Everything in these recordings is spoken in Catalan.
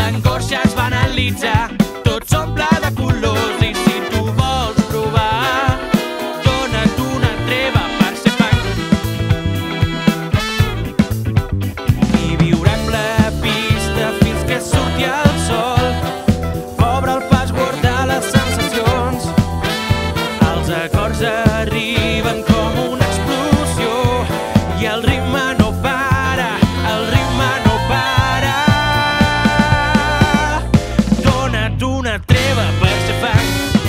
l'angoixa es banalitza, tot s'omple de colors i si tu vols provar, dona't una treva per ser fang. I viurem la pista fins que surti el sol, obre el password de les sensacions, els acords arriben com una explosió i el ritme no para, el ritme no para. Dona't una treva per ser fang.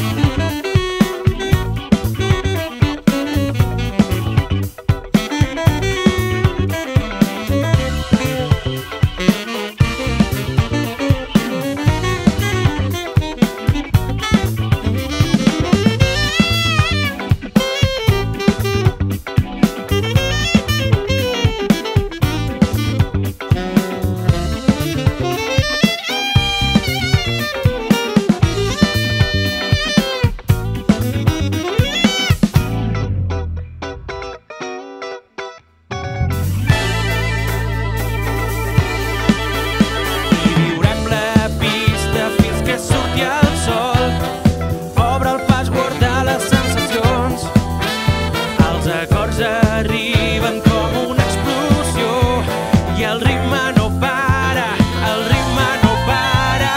Arriben com una explosió i el ritme no para, el ritme no para.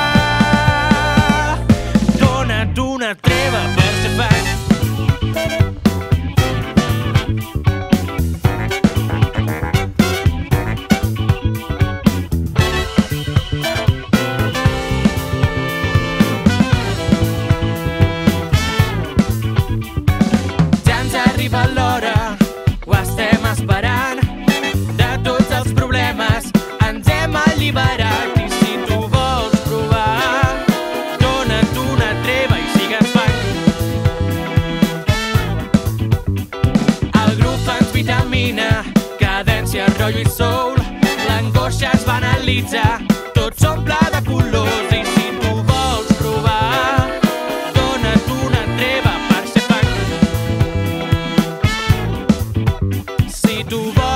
Dona't una treva per ser fang. Ja ens arriba l'hora, ho estem esperant, de tots els problemes ens hem alliberat i si tu vols provar, dona't una treva i sigues fang. El grup ens vitamina, cadència, rotllo i soul, l'angoixa es banalitza, tot s'omple de colors i si tu vols provar, dona't una treva per ser fang. Si tu vols